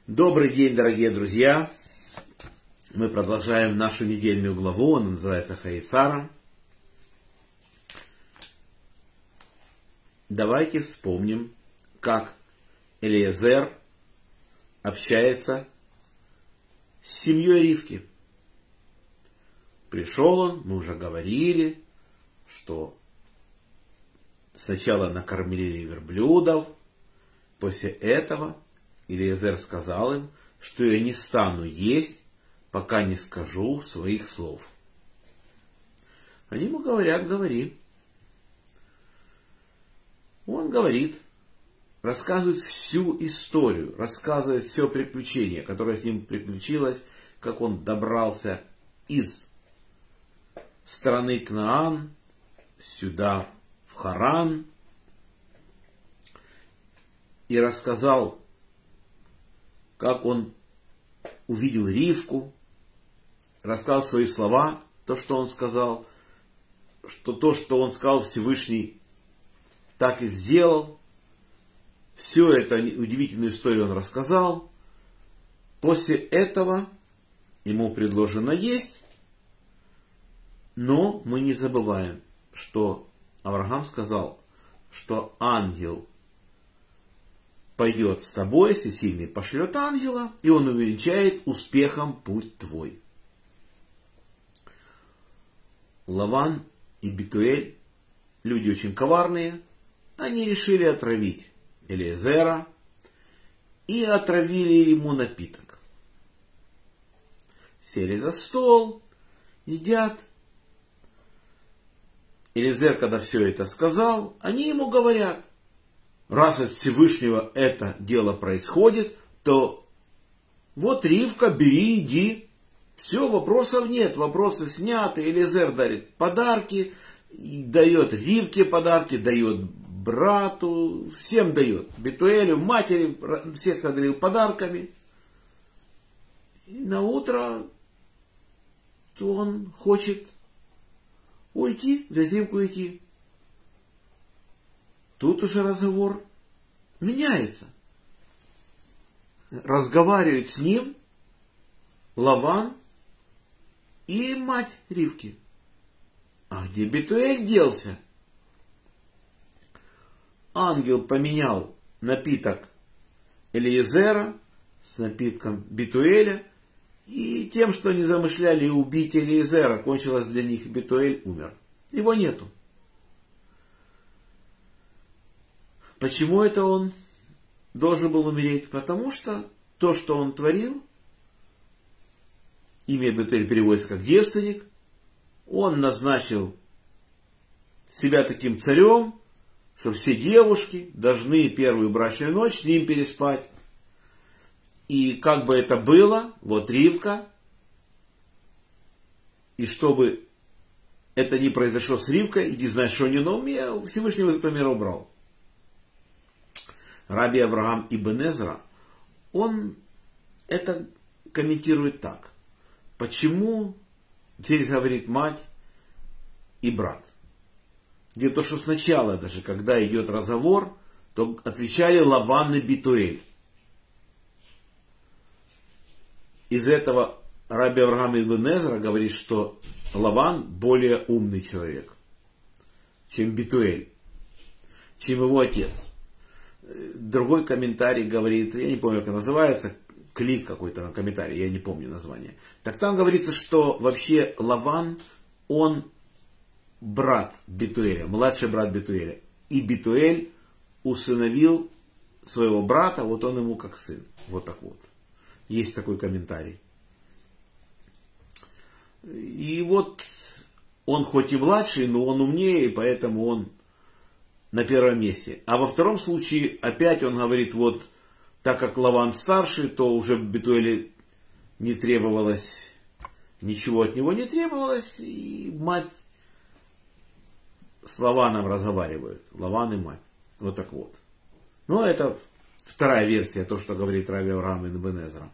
Добрый день, дорогие друзья! Мы продолжаем нашу недельную главу, она называется Хаисара. Давайте вспомним, как Элиезер общается с семьей Ривки. Пришел он, мы уже говорили, что сначала накормили верблюдов, после этого Элиезер сказал им, что я не стану есть, пока не скажу своих слов. Они ему говорят, говори. Он говорит, рассказывает всю историю, рассказывает все приключение, которое с ним приключилось, как он добрался из страны Кнаан сюда, в Харан, и рассказал, как он увидел Ривку, рассказал свои слова, то, что он сказал, что то, что он сказал, Всевышний так и сделал. Всю эту удивительную историю он рассказал. После этого ему предложено есть, но мы не забываем, что Авраам сказал, что ангел пойдет с тобой, всесильный пошлет ангела, и он увенчает успехом путь твой. Лаван и Бетуэль, люди очень коварные, они решили отравить Элиезера и отравили ему напиток. Сели за стол, едят. Элиезер, когда все это сказал, они ему говорят, раз от Всевышнего это дело происходит, то вот, Ривка, бери, иди. Все, вопросов нет, вопросы сняты. Элиезер дарит подарки, дает Ривке подарки, дает брату, всем дает. Бетуэлю, матери, всех одарил подарками. И на утро он хочет уйти, взять Ривку и уйти. Тут уже разговор меняется. Разговаривает с ним Лаван и мать Ривки. А где Бетуэль делся? Ангел поменял напиток Элиезера с напитком Бетуэля, и тем, что они замышляли убить Элиезера, кончилось для них, Бетуэль умер. Его нету. Почему это он должен был умереть? Потому что то, что он творил, имя Бетуэль переводится как девственник, он назначил себя таким царем, что все девушки должны первую брачную ночь с ним переспать. И как бы это было, вот Ривка, и чтобы это не произошло с Ривкой, иди знай, что не на уме, Всевышний из этого мира убрал. Раби Авраам ибн Эзра, он это комментирует так. Почему здесь говорит мать и брат? Дело в том, что сначала, даже когда идет разговор, то отвечали Лаван и Бетуэль. Из этого Раби Авраам ибн Эзра говорит, что Лаван более умный человек, чем Бетуэль, чем его отец. Другой комментарий говорит, я не помню, как называется, клик какой-то комментарий, я не помню название. Так там говорится, что вообще Лаван, он брат Бетуэля, младший брат Бетуэля. И Бетуэль усыновил своего брата, вот он ему как сын. Вот так вот. Есть такой комментарий. И вот он хоть и младший, но он умнее, и поэтому он на первом месте. А во втором случае опять он говорит, вот так как Лаван старший, то уже Бетуэлю не требовалось, ничего от него не требовалось, и мать с Лаваном разговаривают. Лаван и мать. Вот так вот. Но это вторая версия, то, что говорит Раби Авраам ибн Эзра.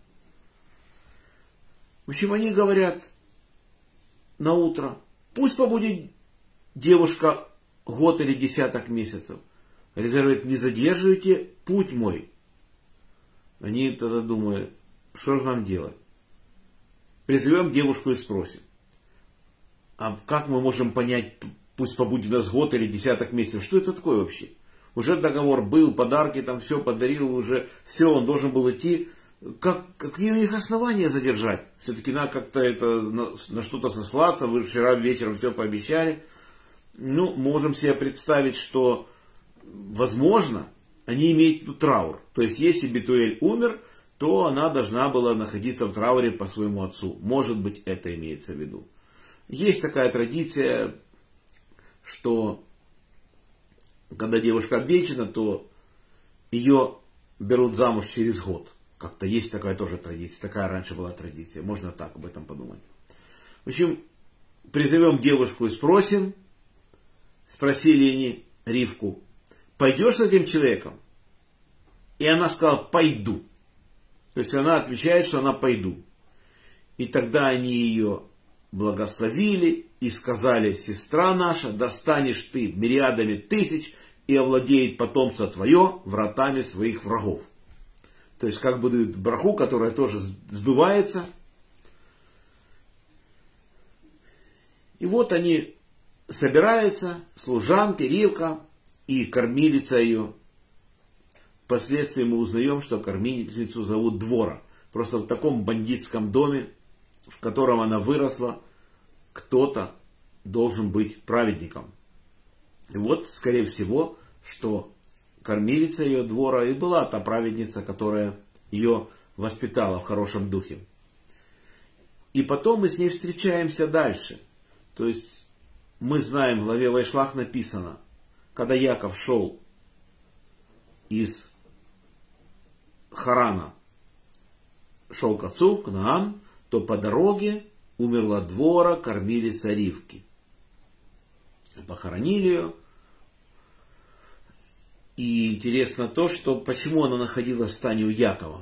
В общем, они говорят на утро, пусть побудет девушка год или десяток месяцев. Элиезер говорит, не задерживайте путь мой. Они тогда думают, что же нам делать? Призовем девушку и спросим. А как мы можем понять, пусть побудет у нас год или десяток месяцев, что это такое вообще? Уже договор был, подарки там все подарил, уже все, он должен был идти. Какие у них основания задержать? Все-таки надо как-то это на что-то сослаться. Вы вчера вечером все пообещали. Ну, можем себе представить, что, возможно, они имеют тут траур. То есть, если Бетуэль умер, то она должна была находиться в трауре по своему отцу. Может быть, это имеется в виду. Есть такая традиция, что когда девушка обвенчана, то ее берут замуж через год. Как-то есть такая тоже традиция. Такая раньше была традиция. Можно так об этом подумать. В общем, призовем девушку и спросим. Спросили они Ривку: пойдешь с этим человеком? И она сказала: пойду. То есть она отвечает, что она пойду. И тогда они ее благословили и сказали: сестра наша, достанешь ты мириадами тысяч, и овладеет потомство твое вратами своих врагов. То есть как бы дают браху, которая тоже сбывается. И вот они собираются, служанки, Ривка и кормилица ее. Впоследствии мы узнаем, что кормилицу зовут Двора. Просто в таком бандитском доме, в котором она выросла, кто-то должен быть праведником. И вот, скорее всего, что кормилица ее Двора и была та праведница, которая ее воспитала в хорошем духе. И потом мы с ней встречаемся дальше. То есть мы знаем, в главе Вайшлах написано, когда Яков шел из Харана, шел к отцу, к Наам, то по дороге умерла Двора, кормилица Ривки. Похоронили ее. И интересно то, что почему она находилась в стане у Якова.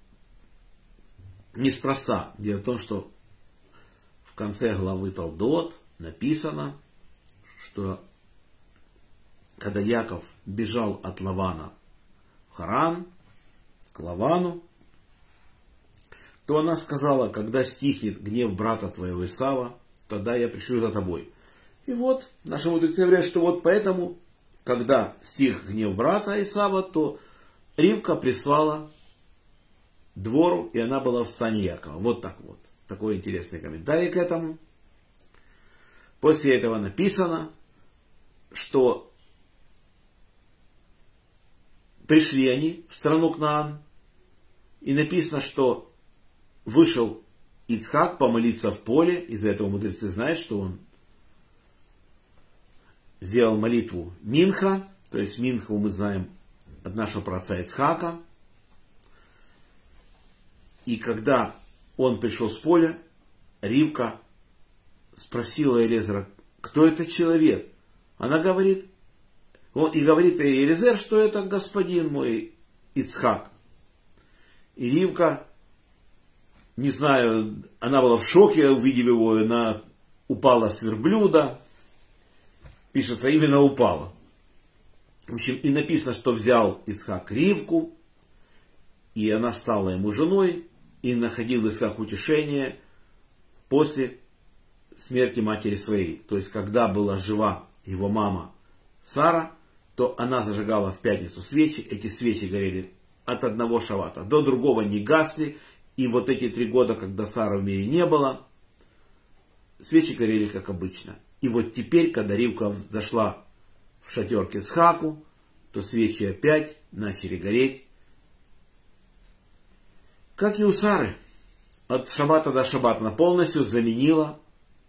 Неспроста. Дело в том, что в конце главы Толдот написано, что когда Яков бежал от Лавана в Харан, к Лавану, то она сказала: когда стихнет гнев брата твоего Исава, тогда я пришлю за тобой. И вот наши мудрецы говорят, что вот поэтому, когда стих гнев брата Исава, то Ривка прислала Двору, и она была в стане Якова. Вот так вот. Такой интересный комментарий к этому. После этого написано, что пришли они в страну Кнаан, и написано, что вышел Ицхак помолиться в поле. Из-за этого мудрецы знают, что он сделал молитву Минха. То есть Минху мы знаем от нашего праотца Ицхака. И когда он пришел с поля, Ривка спросила Элиезера: кто это человек? Она говорит, и говорит Элиезер, что это господин мой Ицхак. И Ривка, не знаю, она была в шоке, увидев его, она упала с верблюда. Пишется, именно упала. В общем, и написано, что взял Ицхак Ривку, и она стала ему женой, и находил Ицхак утешение после смерти матери своей. То есть, когда была жива его мама Сара, то она зажигала в пятницу свечи. Эти свечи горели от одного шавата до другого, не гасли. И вот эти 3 года, когда Сары в мире не было, свечи горели как обычно. И вот теперь, когда Ривка зашла в шатер к Ицхаку, то свечи опять начали гореть. Как и у Сары. От шаббата до шаббата она полностью заменила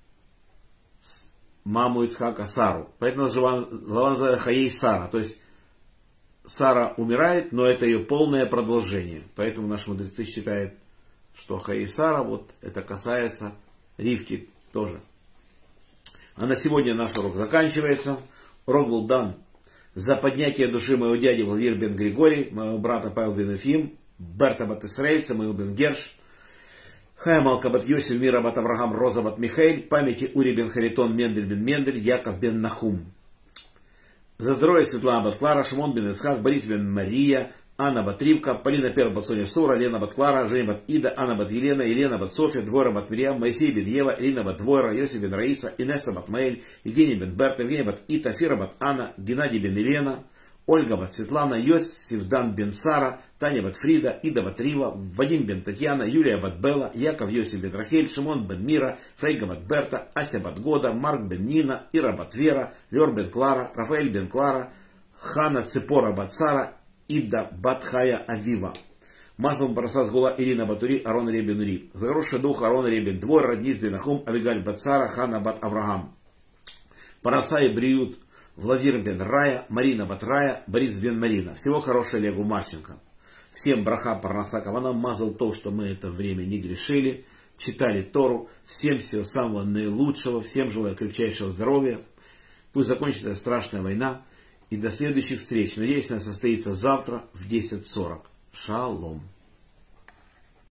маму Ицхака Сару. Поэтому глава называется Хаей Сара. То есть Сара умирает, но это ее полное продолжение. Поэтому наши мудрецы считают, что Хаей Сара, вот это касается Ривки тоже. А на сегодня наш урок заканчивается. Урок был дан за поднятие души моего дяди Владимир бен Григорий, моего брата Павел бен Ефим, Берта бат Исраэль, Самуил бен Герш, Хая Малка бат Йосиф, Мира бат Авраам, Роза бат Михаэль, памяти Ури бен Харитон, Мендель бен Мендель, Яков бен Нахум. За здоровье Светлана бат Клара, Шимон бен Ицхак, Борис бен Мария, Анна бат Ривка, Полина Пер бат Соня Сора, Лена бат Клара, Женя бат Ида, Анна бат Елена, Елена бат Софья, Двойра бат Мирьям, Моисей бен Ева, Элина бат Двойра, Йосиф бен Раиса, Инесса бат Маэль, Евгений бен Берта, Евгений бат Ита, Фира бат Анна, Геннадий бен Елена, Ольга бат Светлана, Йосиф дан бен Сара, Таня бат Фрида, Ида бат Рива, Вадим бен Татьяна, Юлия бат Белла, Яков Йосиф бен Рахель, Шимон бен Мира, Фрейга бат Берта, Ася бат Года, Марк бен Нина, Ира бат Вера, Лер бен Клара, Рафаэль бен Клара, Хана Цепора бат Сара, Ида бат Хая Авива. Маслом параса сгула Ирина Батури, Арон ребен Ури. За хороший дух Арон ребен Двор, Раднис бен Ахум, Авигаль бат Сара, Хана бат Авраам. Параса и Бриют, Владимир бен Рая, Марина бат Рая, Борис бен Марина. Всего хорошего Олегу Марченко. Всем браха парнаса кавана, мазал то, что мы это время не грешили, читали Тору. Всем всего самого наилучшего, всем желаю крепчайшего здоровья. Пусть закончится эта страшная война. И до следующих встреч. Надеюсь, она состоится завтра в 10:40. Шалом.